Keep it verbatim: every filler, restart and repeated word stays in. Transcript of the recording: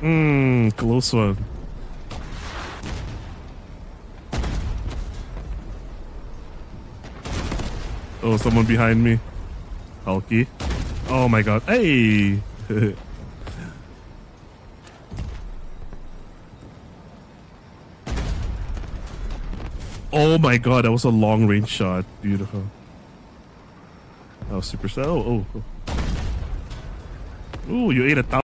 Mmm, close one. Oh, someone behind me. Hulky. Oh my god. Hey! Oh my god, that was a long range shot. Beautiful. That was super. Oh, oh, oh. Ooh, you ate a thousand.